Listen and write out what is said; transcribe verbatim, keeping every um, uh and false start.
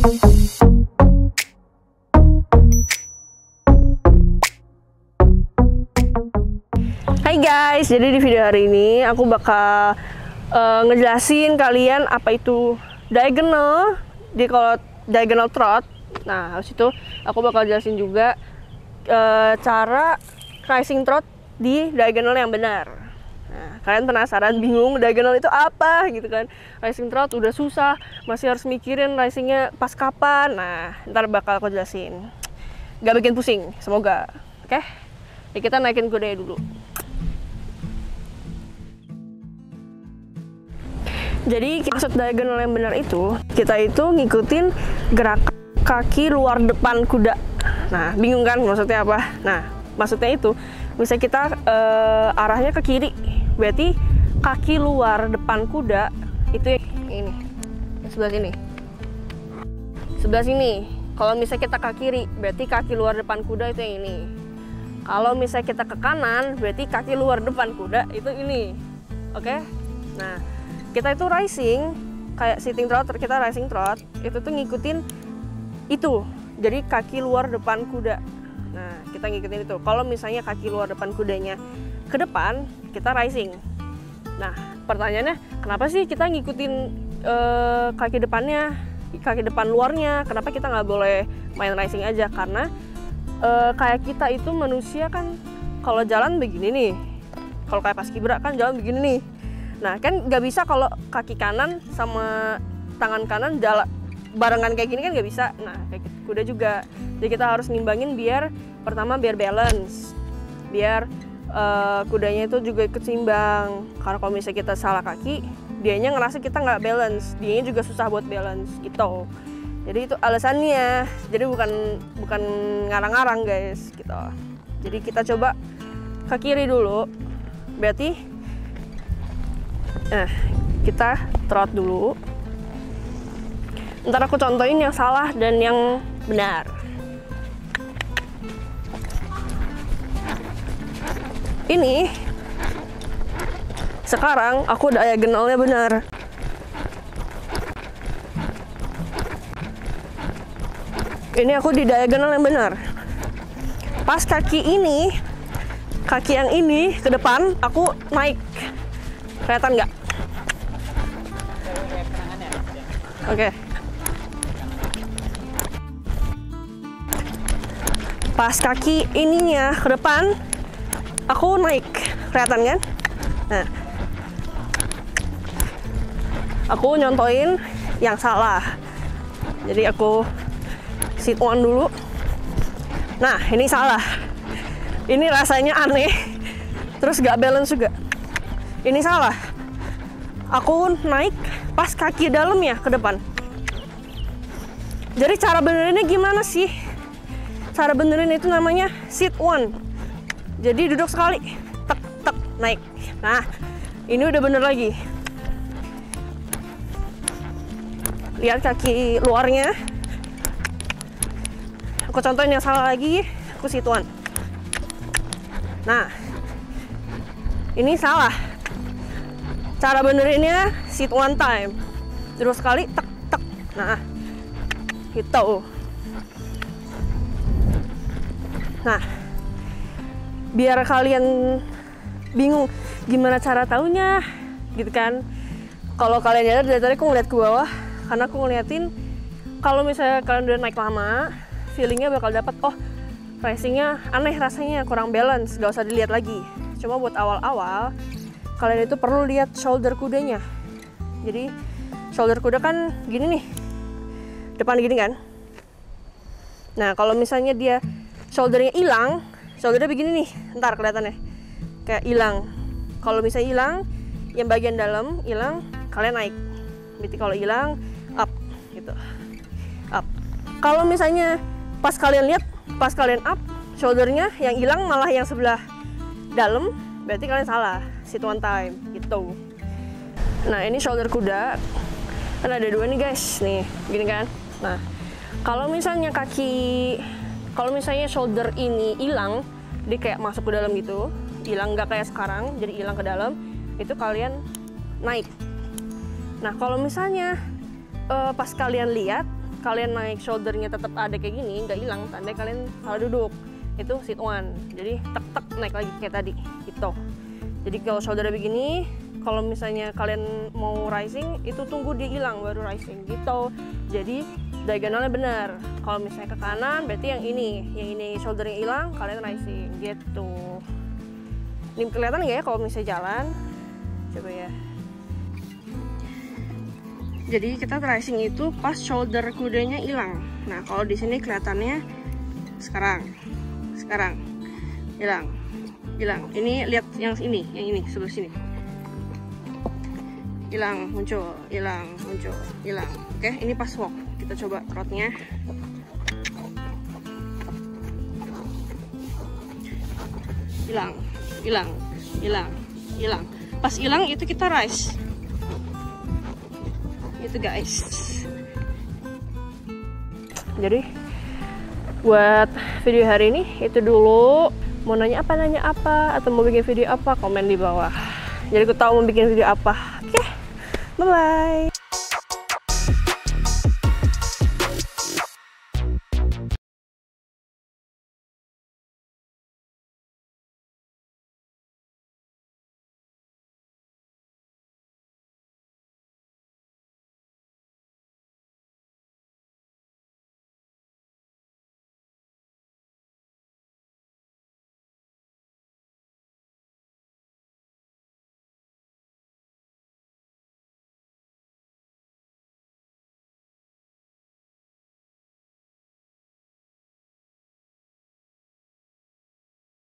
Hai guys, jadi di video hari ini aku bakal uh, ngejelasin kalian apa itu diagonal. Jadi kalau diagonal trot, nah habis itu aku bakal jelasin juga uh, cara rising trot di diagonal yang benar. Nah, kalian penasaran, bingung diagonal itu apa gitu kan? Rising trot udah susah, masih harus mikirin risingnya pas kapan. Nah, ntar bakal aku jelasin. Gak bikin pusing, semoga. Oke? Ya kita naikin kudanya dulu. Jadi maksud diagonal yang benar itu, kita itu ngikutin gerak kaki luar depan kuda. Nah, bingung kan maksudnya apa? Nah, maksudnya itu, misalnya kita uh, arahnya ke kiri, berarti kaki luar depan kuda itu ini, sebelah sini. Sebelah sini. Kalau misalnya kita ke kiri, berarti kaki luar depan kuda itu yang ini. Kalau misalnya kita ke kanan, berarti kaki luar depan kuda itu ini. Oke? Nah, kita itu rising, kayak sitting trot, kita rising trot, itu tuh ngikutin itu. Jadi kaki luar depan kuda. Nah, kita ngikutin itu. Kalau misalnya kaki luar depan kudanya ke depan, kita rising. Nah, pertanyaannya, kenapa sih kita ngikutin uh, kaki depannya, kaki depan luarnya? Kenapa kita nggak boleh main rising aja? Karena uh, kayak kita itu manusia kan, kalau jalan begini nih. Kalau kayak paskibra kan jalan begini nih. Nah, kan nggak bisa kalau kaki kanan sama tangan kanan jalan barengan kayak gini kan nggak bisa. Nah, kayak kuda juga. Jadi kita harus ngimbangin biar pertama biar balance, biar uh, kudanya itu juga ikut seimbang. Karena kalau misalnya kita salah kaki, dianya ngerasa kita nggak balance, dianya juga susah buat balance gitu. Jadi itu alasannya. Jadi bukan bukan ngarang-ngarang guys, gitu. Jadi kita coba ke kiri dulu. Berarti Nah, kita trot dulu. Ntar aku contohin yang salah dan yang benar. Ini sekarang aku diagonalnya benar. Ini aku di diagonal yang benar. Pas kaki ini, kaki yang ini ke depan, aku naik. Kelihatan nggak? Oke. Okay. Pas kaki ininya ke depan, aku naik. Kelihatan kan? Nah, aku nyontoin yang salah. Jadi aku sit one dulu. Nah, ini salah. Ini rasanya aneh. Terus nggak balance juga. Ini salah. Aku naik pas kaki dalamnya ke depan. Jadi cara benerinnya gimana sih? Cara benerin itu namanya sit one. Jadi duduk sekali, tek tek naik. Nah, ini udah bener lagi. Lihat kaki luarnya. Aku contohin yang salah lagi. Aku sit one. Nah, ini salah. Cara benerinnya sit one time, terus sekali tek tek. Nah, gitu. Nah, biar kalian bingung gimana cara taunya, gitu kan? Kalau kalian nyadar dari tadi aku ngeliat ke bawah, karena aku ngeliatin kalau misalnya kalian udah naik lama, feelingnya bakal dapat, oh racingnya aneh rasanya, kurang balance, gak usah dilihat lagi. Cuma buat awal-awal kalian itu perlu lihat shoulder kudanya. Jadi shoulder kuda kan gini nih, depan gini kan. Nah, kalau misalnya dia shouldernya hilang, shouldernya begini nih, ntar kelihatannya kayak hilang. Kalau misalnya hilang, yang bagian dalam hilang, kalian naik. Berarti kalau hilang, up, gitu, up. Kalau misalnya pas kalian lihat, pas kalian up, shouldernya yang hilang malah yang sebelah dalam, berarti kalian salah. Sit one time gitu. Nah, ini shoulder kuda kan ada dua nih guys, nih gini kan. Nah, kalau misalnya kaki, kalau misalnya shoulder ini hilang, dia kayak masuk ke dalam gitu, hilang nggak kayak sekarang, jadi hilang ke dalam, itu kalian naik. Nah, kalau misalnya uh, pas kalian lihat kalian naik shouldernya tetap ada kayak gini, nggak hilang, tanda kalian salah duduk. Itu sit one. Jadi tek-tek naik lagi kayak tadi gitu. Jadi kalau shoulder begini, kalau misalnya kalian mau rising itu tunggu dia hilang baru rising gitu. Jadi diagonalnya benar. Kalau misalnya ke kanan berarti yang ini, yang ini shouldernya hilang, kalian rising gitu. Ini kelihatan nggak ya kalau misalnya jalan? Coba ya. Jadi kita rising itu pas shoulder kudanya hilang. Nah kalau di sini kelihatannya sekarang, sekarang hilang, hilang. Ini lihat yang ini, yang ini sebelah sini. Hilang, muncul, hilang, muncul, hilang. Oke, ini pas walk. Kita coba trotnya. Hilang, hilang, hilang, hilang. Pas hilang itu kita rise. Itu guys. Jadi buat video hari ini itu dulu. Mau nanya apa nanya apa atau mau bikin video apa komen di bawah. Jadi aku tahu mau bikin video apa. Oke, bye bye.